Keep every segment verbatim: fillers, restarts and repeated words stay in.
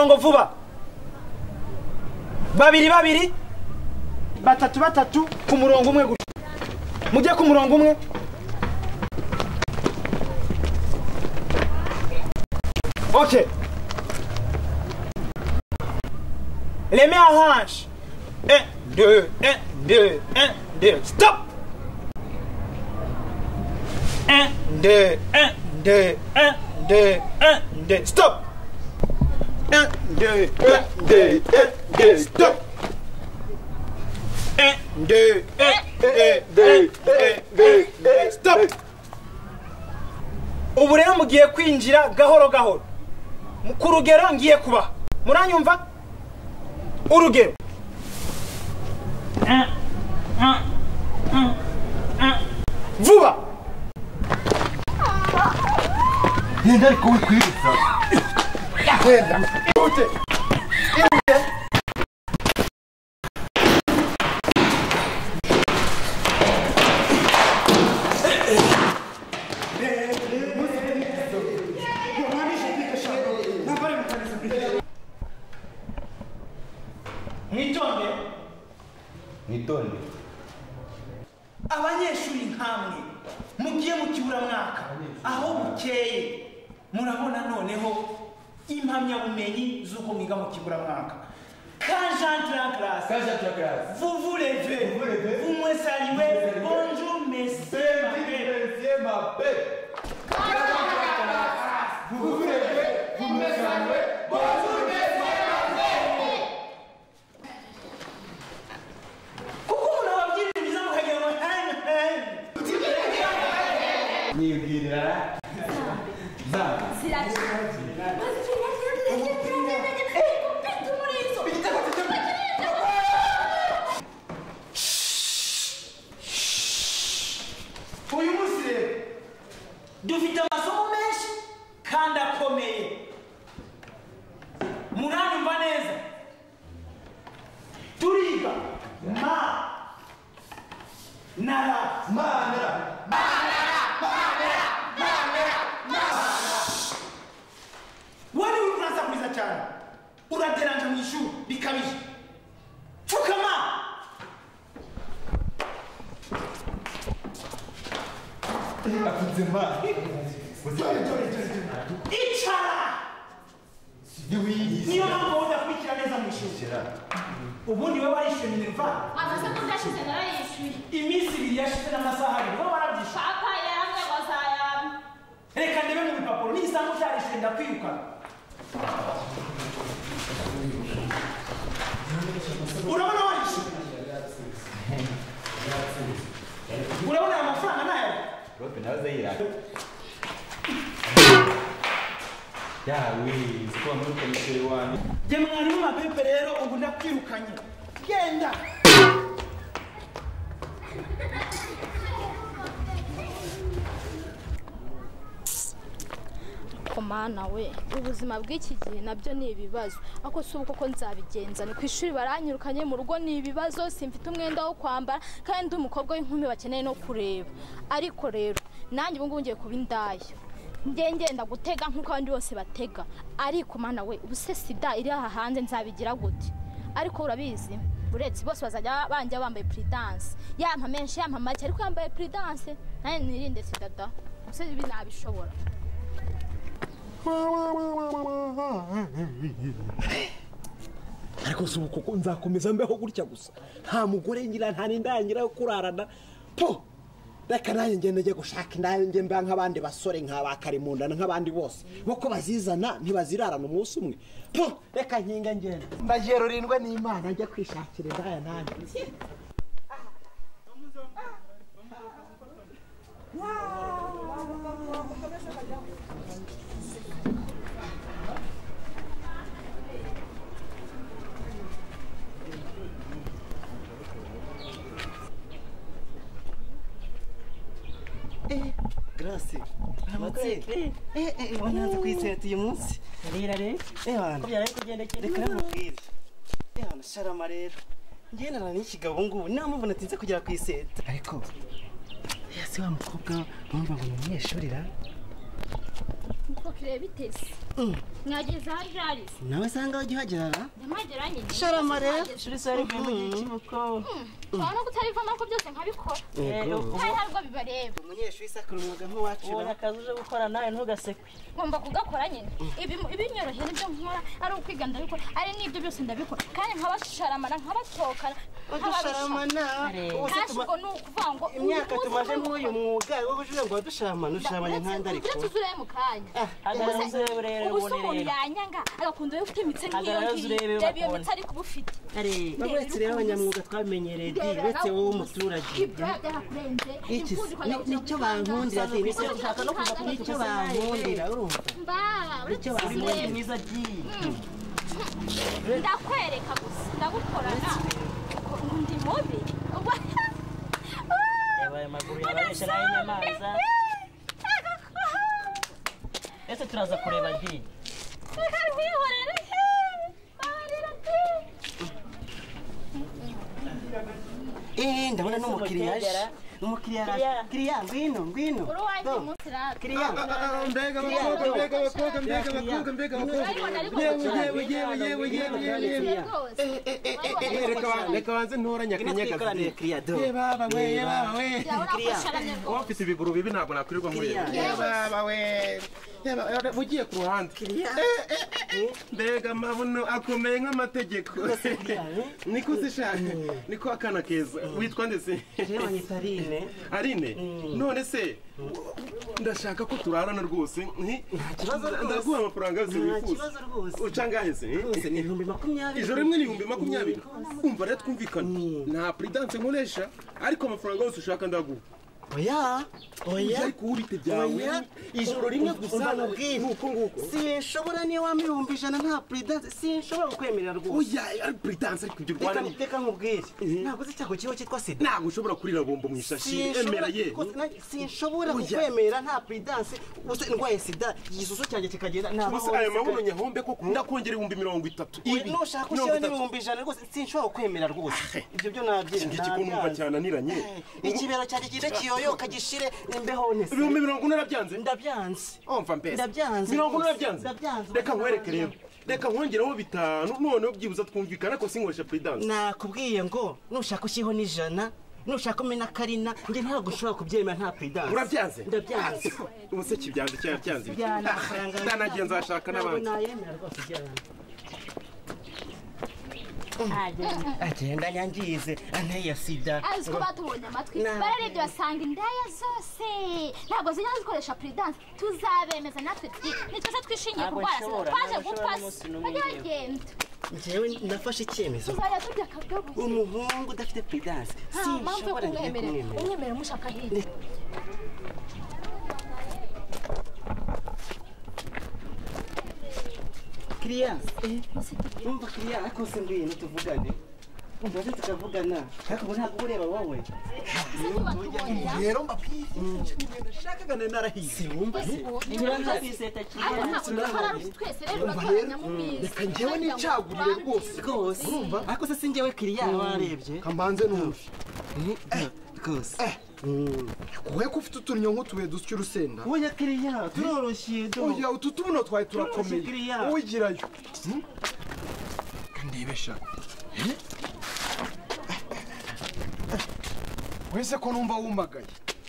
murongo vuba. Babiri babiri batatu batatu ku murongo umwe gusa. Mujye ku murongo umwe. OK. Les mains en hanche. un, deux, un, deux, un, deux. Stop. un, deux, un, deux, un, deux, un, deux. Stop. un, deux, un, deux, un, deux. Stop. un, deux, un, deux, un, deux. Stop. Ubu rero mugiye kwinjira gahoro gahoro. Ku rugero ngiye kuba. Muranyumva? Urugero. Vuba. Nenda ariko wikwibutsa. Yahenda. Ute. Ute. Nitonde. Nitonde. Abanyeshuri nkamwe mugiye mu kibura mwaka aho bukeye murabona noneho impamya bumenyi zuko mwiga mu kibura mwaka. Quand j'entre en classe, Quand j'entre en classe, vous vous levez, vous levez, vous me saluez, bonjour messieurs, monsieur ma paix. Quand j'entre en classe, vous vous levez, vous me saluez, bonjour monsieur ma paix. Kuko munababwiriza mukagira ngo Nibwirira. Za. uyu munsi rero dufite amasomo menshi kandi akomeye. Muranyumva neza? Turiga ma nara Manera. wani uraza kuliza cyane urateranja mu ishuri bikabije. Fukama. Akuzema. Icara. Niyo mpamvu udakurikira neza mu ishuri. Ubundi we warishyuye minerva. Amasaha ndashize narayishyuye. Iminsi ibiri yashize n'amasaha abiri wowe warabyishyuye. Papa yaramwe bazayamwe. Reka ndebe mu bipapuro n'igisambu cyarishyuye ndakwirukana. Urabona warishyuye? Urabona aya mafaranga nayo? Rope nawe zayira. Yawe, sikuwa muri komiseri wani. Je mwarimu mapepe rero ubu ndakwirukanye. Genda. Komana we, ubuzima bw'iki gihe nabyo ni ibibazo. Ako si uko ko nzabigenza. Ni ku ishuri baranyirukanye, mu rugo ni ibibazo, simfite umwenda wo kwambara kandi umukobwa w'inkumi bakeneye no kureba. Ariko rero nanjye ubu ngubu ngiye kuba indaya. Ngiye ngenda gutega nk'uko abandi bose batega. Ariko mana we, ubuse sida iri aha hanze nzabigira gute? Ariko urabizi, uretse bose bazajya banje bambaye prudence. Yampa menshi yampa make ariko yambaye prudence. Nani nirinde sida da. Ubuse ibi nabishobora. Ariko si uko nzakomeza mbeho gutya gusa. Nta mugore ngira nta nindangira yo kurarana. Po. Reka nanjye ngende njye gushaka indaya nge mba nk'abandi basore nk'aba Karimundana nk'abandi bose. Boko bazizana ntibazirarana umunsi umwe. Po. Reka nkinga ngende. Ndagiye rurindwe n'Imana njye kwishakira indaya nanjye. Grazie. Amatse. Eh eh wanaza kwiseta uyu munsi. Rira re. Eh wana. Kubyara ariko gendekera. Reka namubwire. Eh wana sharama rero. Ngendana n'ikigabo ngubu namubona natinze kugera kwiseta. Ariko yasi wa mukobwa numva ngo umunyeshuri ra. Uko kireba itese. mwageze aho ryarisi nawe sanga ujya uhagerara ndamagera nyine sharama rero shuri sari mu gikibuko twabona ko utarivamo ko byose nkabikora kandi ntabwo bibareba umunyeshuri isakura umwuga nk'uwacu ubona akazi uje gukora nawe ntugasekwe ngomba kugakora nyine ibi ibinyorohera ibyo nkora ari ukwiga ndabikora ari n'ibyo byose ndabikora kandi nkabasharamana nkabatokana udusharamana kashi ubwo ni ukuvuga ngo imyaka tumaze nk'uyu mwuga wo kuvuga ngo wadusharamana usharamanye nkandi ariko uretse uzureye mu kanya hagaragaza urebe ubu se umuntu yanyanga agakunda we ufite imitsi nk'iyo ngiyo reba iyo mitsi ariko uba ufite uretse rero abanyamwuga twabimenyereye di uretse wowe umuturage ibyo byarakurenze nicyo bankundira di nicyo bankundira urumva mba uretse uri mwiza di ndakwereka gusa ndagukorana ndi mubi reba aya maguru yabaresha n'ay'inyamaza ese turaza kureba di eh ndabona n'umukiriya aje umukiriya araje kiriya ngwino ngwino uruwanjye umunsi rata kiriya mbega abakobwa mbega abakobwa mbega abakobwa mbega abakobwa yewe yewe yewe yewe yewe yewe reka banze ntoranya akanyagazi kiriya do ye baba we ye baba we kiriya ufite ibiguru bibi ntabwo nakwirirwa nkureba ye baba we ugiye ku ruhande mbega amabuno akomeye nk'amategeko niko zishaka niko akana keza witwa ndetse Arine Arine none se ndashaka ko turarana rwose ndaguha amafaranga yose wifuza uca ngahe se ni ibihumbi makumyabiri ijoro rimwe ni ibihumbi makumyabiri umva rero twumvikana nta prudence nkoresha ariko amafaranga yose ushaka ndaguha oya oya ariko urite byawe ijoro rimwe gusa nuko nguko sinshobora niyo wampa ibihumbi ijana nta prudence sinshobora kukwemerera rwose oya ari prudence ariko ibyo rwanda ni reka nkubwire ntabwo uzi cyago kiho cyitwa sida ntabwo ushobora kurira bombo mu ishashi emera ye sinshobora kukwemera nta prudence gusa ndwaye sida igisusu cyanjye kikagenda ntabwo aya mabuno nyahombe ko ndakongera ibihumbi mirongo itatu ibi nushaka ushyiraho n'ibihumbi ijana rwose sinshobora kukwemera rwose ibyo byo nabyina iki ko numva cyananiranye ikibero cyanjye kibe kiyoyoka gishire imbeho nese ibihumbi mirongo ine nabyanze ndabyanze umva mbese ndabyanze mirongo ine nabyanze ndabyanze reka nkwereke rero reka nkongereho bitanu noneho byibuza twumvikana ko sinkoresha prudence nakubwiye ngo nushaka ushyiraho n'ijana nushaka umena karina njye ntabwo ushobora kubyemera nta prudence urabyanze ndabyanze ubu se kibyanze cyangwa byanze byana amafaranga ndanagenza ashaka n'abandi nayemera rwose byana agenda nyangize anteye sida azi ko batubonye amatwi bararebye basanga indaya zose ntabwo zijya zikoresha prudence tuzabemeza natwe nitwe twishingiye kurwara sida twaje gupfa bajya bagenda njyewe nafashe icyemezo tuzajya turya akadobo umuhungu udafite prudence sinshobora ngiye kumwemera umwemere mushaka hirya kiriya umva kiriya ariko se ngwino tuvugane umva se tukavugana ariko ubu ntabwo ureba wowe rero mbabwiye ndashakaga nari narahize wumva se turaza kwiseta umva rero reka njyewe nicagurire rwose rwose ariko se si njyewe kiriya warebye kambanze numve rwose wowe ko ufite utunnyo nk'utubuye dusya urusenda oya kiriya turoroshye do oya utu tubuno twawe turakomeye Kiriya. wigirayo kandebesha wese ko numva wumagaye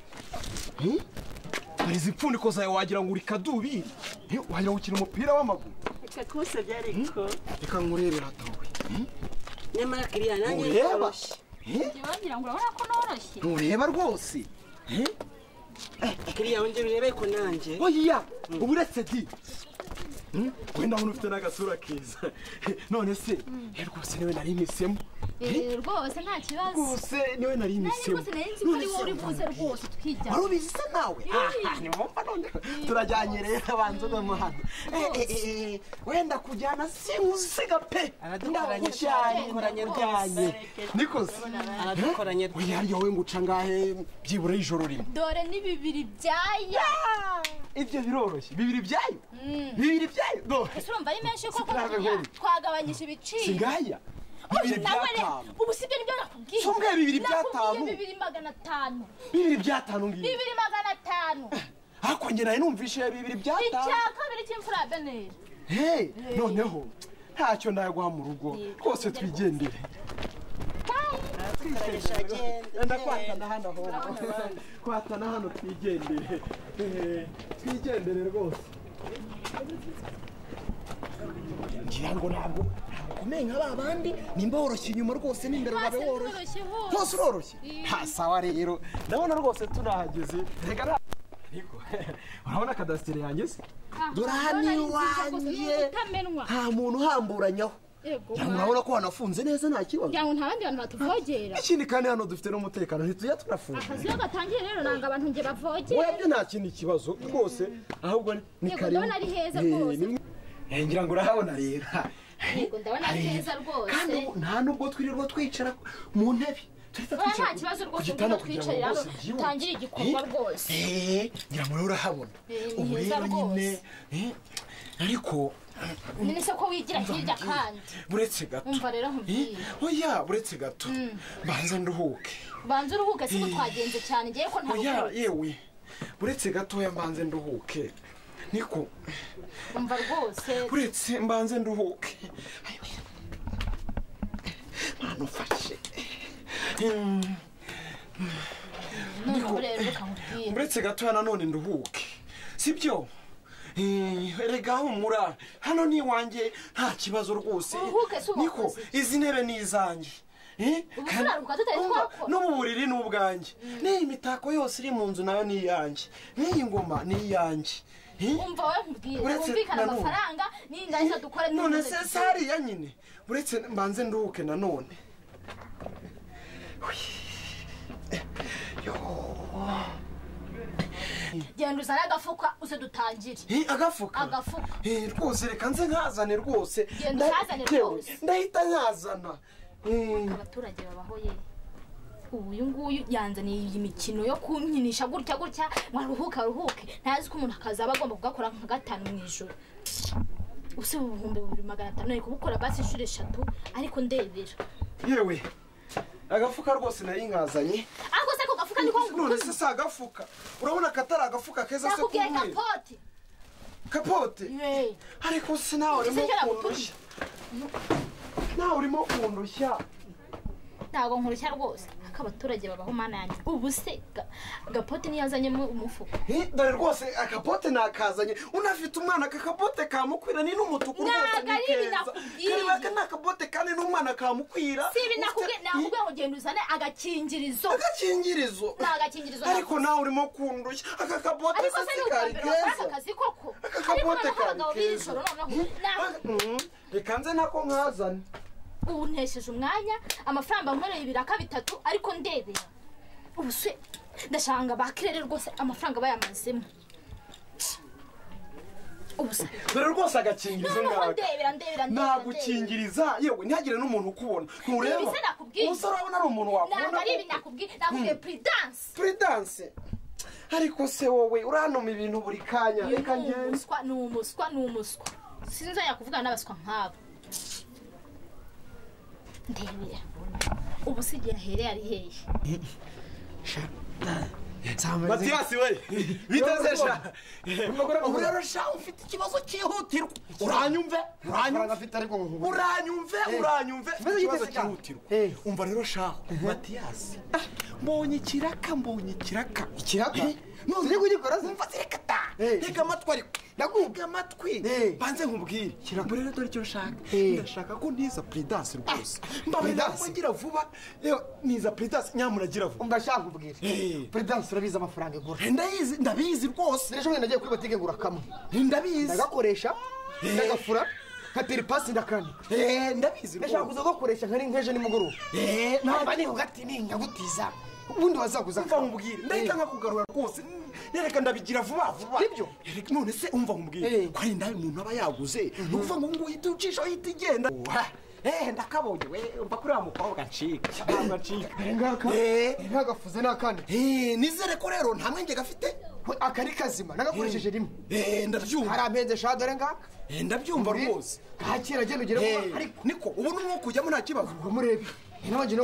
hari izi mpfundiko zawe wagira ngo uri kadubiri wagira ngo ukina umupira w'amaguru reka twose byariko reka nkurebera tawe nyamara kiriya nanjye ureba wagira ngo urabona ko noroshye ntureba rwose kiriya wongera urebe ko nanjye oya ubu uretse di wenda ubona ufite n'agasura keza none se rwose niwe nari imisemo rwose nta kibazo rwose niwe nari imisemo rwose nari nzi ko ari wowe uri buze rwose tukijyana wari ubizi se nawe ni wumva none turajyanye rero abanza ugamo hano wenda kujyana simusiga pe aradukoranye rwose nikoze aradukoranye oya hariya wowe nguca ngahe byibura ijoro rimwe dore ni bibiri byaya ibyo biroroshye bibiri byayo bibiri byayo ese urumva ari menshi koko twagabanyije ibiciro singaya bibiri byatanu ubu sibyo nibyo nakubwiye sumbwe bibiri byatanu bibiri magana atanu bibiri byatanu ngiye bibiri magana atanu ariko njye nawe numvishe bibiri byatanu icya kabiri cy'imfura ya beneri hey noneho ntacyo ndaguha mu rugo rwose twigendere ndakwatana hano ahubwo kwatana hano twigendere twigendere rwose ngira ngo ntabwo ukomeye nka ba bandi nimba woroshye inyuma rwose n'imbere wabe woroshye hose uroroshye sawa rero ndabona rwose turahageze reka ariko urabona kadasitere yanjye se dore aha ni iwanjye nta muntu uhamburanyaho urabona ko hanafunze neza nta kibazo ngira ngo nta bandi bantu batuvogera ikindi kandi hano dufite n'umutekano ntitujya tunafunga akazi iyo gatangiye rero nanga abantu nge bavogera webwe nta kindi kibazo rwose ahubwo ni karibu ndabona ari heza rwose ngira ngo urahabona rero yego ndabona ari heza rwose kandi nta nubwo twirirwa twicara mu ntebe nta kibazo rwose ubwo twicarira dutangira igikorwa rwose ngira ngo urahabona ubu rero nyine ariko nini se ko wigira hirya kandi buretse gato umva rero nkubwiye oya buretse gato banza nduhuke banza uruhuke siko twagenze cyane ngiye ko nta oya yewe buretse gatoya mbanze nduhuke niko umva rwose buretse mbanze nduhuke mwana ufashe niko rero reka nkubwiye buretse gatoya nanone nduhuke sibyo erega humura hano ni iwanjye nta kibazo rwose niko izi ntebe ni izanjye no mu buriri ni ubwanjye n'iyi mitako yose iri mu nzu nayo ni iyanjye n'iyi ngoma ni iyanjye umva wowe nkubwire wumvikana amafaranga n'ingana dukora none se sariya nyine uretse mbanze nduhuke nanone genda uzane agafuka uze dutangire agafuka agafuka rwose reka nze nkazane rwose genda ukazane rwose ndahita nkazana abaturage babaho ye ubu uyu nguyu yanzaniye iyi mikino yo kunkinisha gutya gutya mwaruhuka ruhuke ntazi ko umuntu akazaba agomba kugakora nka gatanu mu ijoro usiba ibihumbi bibiri magana atanu ariko bukora basi inshuro eshatu ariko ndebera yewe agafuka rwose nari nkazanye ariko se ko gafuka niko none se si agafuka urabona katari agafuka keza se nakubwiye kapote kapote ariko se nawe urimo kundushya nawe urimo kundushya ntabwo nkurushya rwose ko abaturage babaho mana yanjye ubu se gapote niyo yazanyemo umufuka dore rwose akapote nakazanye unafite umwana aka kapote kamukwira ni n'umutuku rwose ni keza karibaka ni akapote kandi n'umwana kamukwira si ibi nakubwiye nakubwiye ngo genda uzane agakingirizo agakingirizo ni agakingirizo ariko nawe urimo kundushya aka kapote se kari keza akazi koko aka kapote kari keza reka nze nako nkazane ubu ntesheje umwanya amafaranga nkoreye ibiraka bitatu ariko ndebera ubu se ndashanga bakirere rwose amafaranga bayamazemo ubu se dore rwose agakingirizo ngaka ndebera ndebera nagukingiriza yewe ntihagire n'umuntu ukubona ntureba ubu urabona ari umuntu wakubona ntabwo ari ibi nakubwiye nakubwiye prudence prudence ariko se wowe uranuma ibintu buri kanya reka ngende ni umuswa ni umuswa sinzajya kuvugana n'abaswa nk'abo ndebera ubu se igihe ahereye ari hehe Matiyasi we biteze sha ubu rero sha ufite ikibazo cyihutirwa uranyumve uranyumve uranyumve ikibazo cyihutirwa umva rero sha Matiyasi mbonye ikiraka mbonye ikiraka ikiraka none uri kugikora zimva zirikata reka amatwi ariko ndakubwiye amatwi banze nkubwire kiraka rero dore icyo nshaka ndashaka ko ntiza prudence rwose mbabwira ko ngira vuba niza prudence nyamuragira vuba ndashaka kubwira prudence urabiza amafaranga igura ndayizi ndabizi rwose rero shomwe nagiye kuri botike ngura kamwe ndabizi ndagakoresha ndagafura nkatera ipasi ndakani eh ndabizi ndashaka kuza gukoresha nkari nkeje nimugoroba eh namba ni ugati ninga gutiza ubundi wazaguza umva nkubwire ndahita nkakugarura rwose nereka ndabigira vuba vuba sibyo none se umva nkubwire ko ari ndaye umuntu aba yaguze nukuva ngo ngo uhita ucisha uhita igenda eh ndakabonye we umva kuri wa mukobwa ncika ntabwo ncika ngaka eh ntagafuze nakane eh nizere ko rero nta mwenge gafite akari kazima nagakoresheje rimwe eh ndabyumva hari ampenze sha dore ngaka eh ndabyumva rwose kakira genda ugere ariko niko ubu n'umwuka ujyamo nta kibazo umurebe nabanje no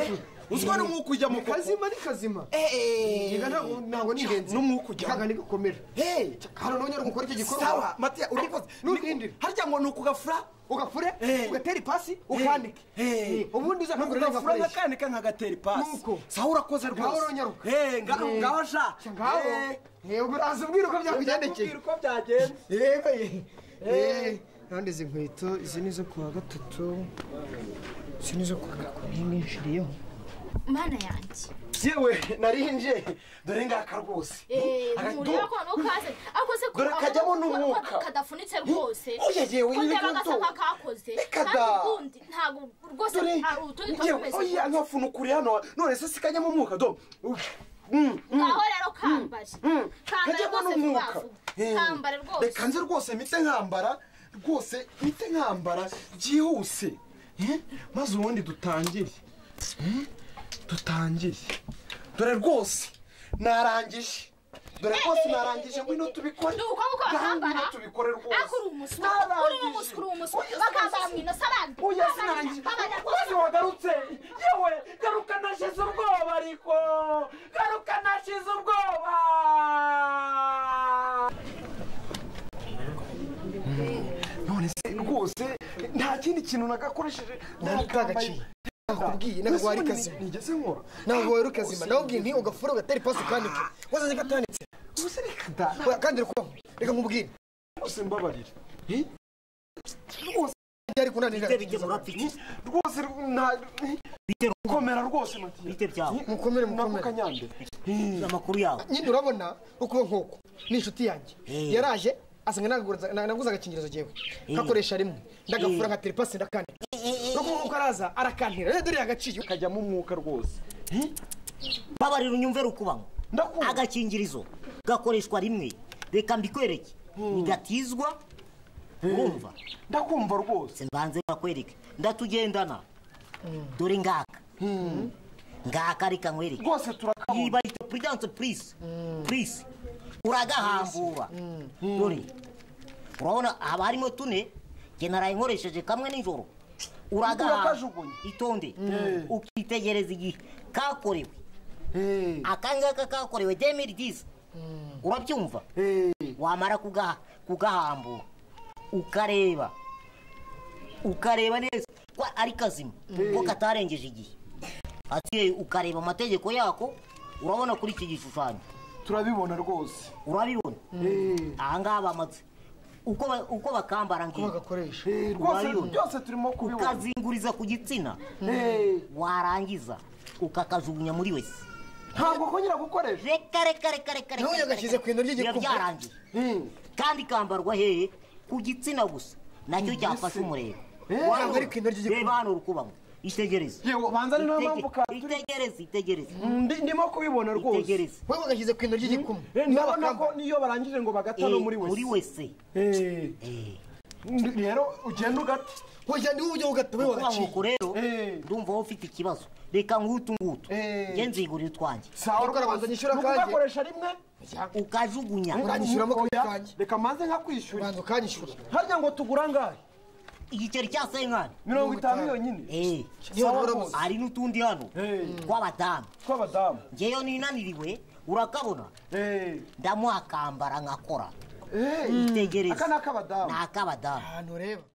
uzwa n'umwuka ujya mu koko kazima ni kazima eh yiga ntabwo ntabwo ni ingenzi n'umwuka ujya kaga ni gukomera hey hano nongera gukora icyo gikorwa sawa Matiya urakoze nutindira harya ngo nukugafura ugafure Eh. ugatera ipasi ukandike eh Eh, ubundi uza kugura nukugafura n'agakoresho nkakanika nkagatera ipasi Nuko. sawa urakoze Ngaho rwose uronyaruka. eh ngaho Eh. ngaho sha ngaho Eh. eh ubwo uraza ubwira uko byakugendekeye Ndakubwira uko byagenze yego eh kandi izi nkweto izi ni zo kuwa gatatu izi ni zo kuwa gatatu nshiriyeho mana yanjye yewe narinje dore ngaka rwose Eh, Aga- mureba ko hano kaze akoze Dore kajyamo n'umwuka. kadafunitse rwose Oya, yewe, ko ibi ndeba gito. gasa nk'akakoze Reka kandi da. ubundi ntabwo rwose dore ari utundi yewe tumeze oya nkafuna ukuri hano none se sikajyamo umwuka do Mm, mm, ngaho rero kambare mm. kambare kajyamo rwose n'umwuka vuba Eh, kambare rwose reka nze rwose mpite nkambara rwose mpite nkambara byihuse Eh, maze ubundi dutangire Eh, dutangire dore rwose narangije dore rwose narangije ngwino tubikore ni uko nguko bakambara ngwino tubikore rwose ariko uri umuswa uri umuswa uri umuswa bakambara mu ino sarade oya sinarangije rwose wagarutse yewe garuka nashize ubwoba ariko garuka nashize ubwoba none se rwose nta kindi kintu nagakoresheje Ntabwo nakubwiye ntabwo wari kazima nigeze nkora ntabwo wari kazima nawubwiye nti ugafura ugatera ipasi ukandike wazaze gatanitse rwose reka da Oya, kandi rekubaho reka nkubwire rwose mbabarira Eh? rwose byari kunanira bite bite murapfiki rwose nta bite komera rwose Matiya bite byawe mukomere nako mukomere kanyande amakuru yawe nyine urabona uko nk'uko ni inshuti yanjye Eh. yaraje asanga naguza naguza agakingirizo jewe kakoresha rimwe ndagafura nka teripasi ndakandika nuko nk'uko araza arakantira rero dore agaciye kajyamo umwuka rwose babarira unyumve rukubamo Ndakumva. agakingirizo gakoreshwa rimwe reka mbikwereke nigatizwa urumva ndakumva rwose mbanze bakwereke ndatugendana dore ngaka ngaka reka nkwereke rwose turakabona yiba ito prudence please please uragahambura dore urabona haba harimo tune jye naraye nkoresheje kamwe nijoro uragahamba Urakajugunya. itonde ukitegereza igihe kakorewe Eh, akangaka kakorewe demiri disi urabyumva eh, wamara kugaha kugahambura ukareba ukareba neza ko ari kazima ko katarengeje igihe ati ukareba amategeko yako urabona kuri iki gishushanyo turabibona rwose urabibona Eh, ahangaha bamaze uko ba- uko bakambara ngiye bagakoresha eh, rwose Urabibona. byose turimo kubibona ukazinguriza ku gitsina Eh, warangiza ukakajugunya muri wese ntabwo kongera gukoresha reka reka reka reka Nawe yagashyize ku ino ry'igikumwe. biba byarangiye Eh, kandi kambarwa hehe ku gitsina gusa nacyo cyafashe umurego ntabwo ari ku ino ry'igikumwe. reba hano rukubamo itegereze yewe banza ni nayo mpamvu ka turi itegereze itegereze Ndi- ndimo kubibona rwose itegereze wowe bagashyize ku ino ry'igikumwe Eh, ndabona ko niyo barangije ngo bagata no muri muri wese wese Eh, Eh, ndi- rero ugenda ugata hoya niwe ujya ugata we kuba wagaciye nk'uko rero Eh. ndumva wowe ufite ikibazo reka ngutu ngutu Eh. nge nzigurira utwanjye sawa Ariko arabanza rwose nyishyura ni kanjye. ukugakoresha rimwe ukajugunya uranyishyuramo kamwe Oya, kanjye reka manze nkakwishyura ubanza ukanyishyura harya ngo tugura angahe igiceri cya senkani mirongo itanu yonyine Eh, niyo Sawa rwose rwose. hari n'utundi hano Eh. tw'abadamu tw'abadamu ngeyo ninaniriwe urakabona Eh, ndamuha akambara nkakora eh, itegereze aka ni ak'abadamu ni ak'abadamu ahantu ureba